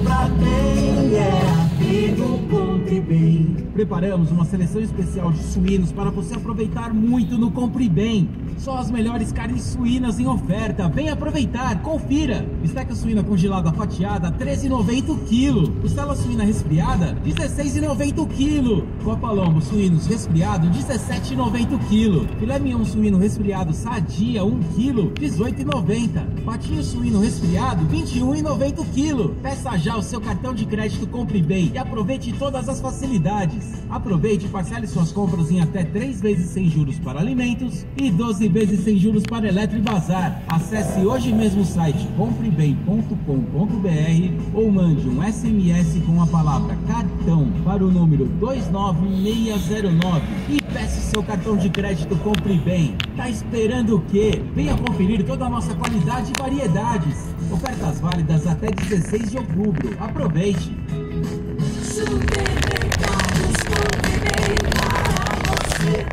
compra bem, aqui no Compre Bem. Preparamos uma seleção especial de suínos para você aproveitar muito no Compre Bem. Só as melhores carnes suínas em oferta. Vem aproveitar, confira. Bisteca suína congelada fatiada, R$ 13,90 o quilo. Costela suína resfriada, R$ 16,90 o quilo. Copa lombo suínos resfriado, R$ 17,90 o quilo. Filé mignon suíno resfriado sadia, 1 quilo, R$ 18,90. Patinho suíno resfriado, R$ 21,90 o quilo. Peça já o seu cartão de crédito Compre Bem e aproveite todas as facilidades. Aproveite e parcele suas compras em até 3 vezes sem juros para alimentos e 12 vezes sem juros para Eletro e Bazar. Acesse hoje mesmo o site comprebem.com.br ou mande um SMS com a palavra cartão para o número 29609 e peça o seu cartão de crédito Compre Bem. Tá esperando o quê? Venha conferir toda a nossa qualidade e variedades. Ofertas válidas até 16 de outubro. Aproveite! Supermercados Compre Bem para você.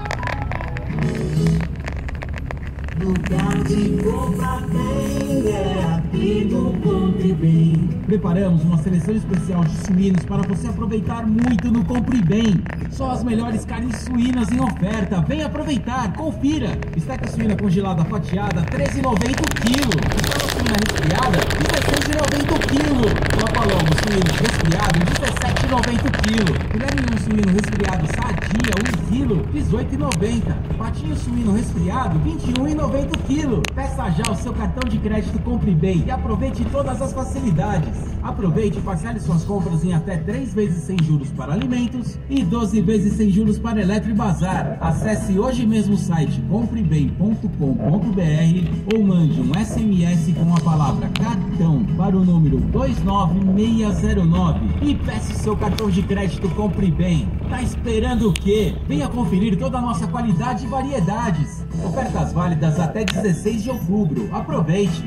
Lugar de compra bem, aqui no Compre Bem. Preparamos uma seleção especial de suínos para você aproveitar muito no Compre Bem. Só as melhores carnes suínas em oferta. Vem aproveitar, confira. Bisteca suína congelada fatiada, R$ 13,90 o quilo. Costela suína resfriada, R$ 16,90 o quilo. Copa lombo suíno resfriado, R$ 17,90 o quilo. Filé mignon suíno resfriado sadia, 1 quilo, R$ 18,90. Patinho suíno resfriado, R$ 21,90 o quilo. Peça já o seu cartão de crédito Compre Bem e aproveite todas as facilidades. Aproveite e parcele suas compras em até 3 vezes sem juros para alimentos e 12 vezes sem juros para Eletro e Bazar. Acesse hoje mesmo o site comprebem.com.br ou mande um SMS com a palavra cartão para o número 29609 e peça o seu cartão de crédito Compre Bem. Tá esperando o quê? Venha conferir toda a nossa qualidade e variedades. Ofertas válidas até 16 de outubro. Aproveite!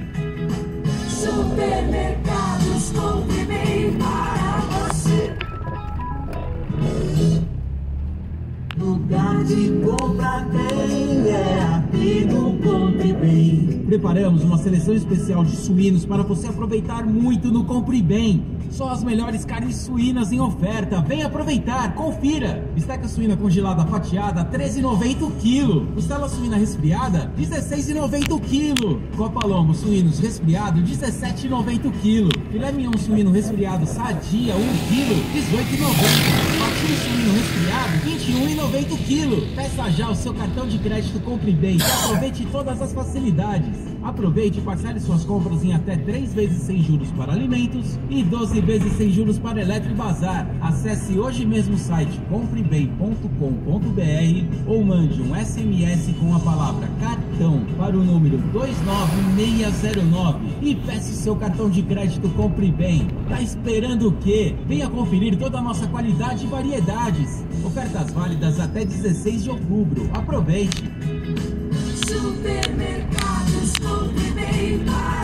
Supermercados Compre Bem para você. Lugar de compra bem, aqui no Compre Bem. Preparamos uma seleção especial de suínos para você aproveitar muito no Compre Bem. Só as melhores carnes suínas em oferta. Vem aproveitar, confira. Bisteca suína congelada fatiada, R$ 13,90 o quilo. Costela suína resfriada, R$ 16,90 o quilo. Copa lombo suínos resfriado, R$ 17,90 o quilo. Filé mignon suíno resfriado sadia, 1 quilo, R$ 18,90. Patinho suíno resfriado, R$ 21,90 o quilo. Peça já o seu cartão de crédito Compre Bem e aproveite todas as facilidades. Aproveite e parcele suas compras em até 3 vezes sem juros para alimentos e 12 vezes sem juros para Eletro e Bazar. Acesse hoje mesmo o site comprebem.com.br ou mande um SMS com a palavra cartão para o número 29609 e peça o seu cartão de crédito Compre Bem. Tá esperando o quê? Venha conferir toda a nossa qualidade e variedades. Ofertas válidas até 16 de outubro. Aproveite! Supermercados Compre Bem para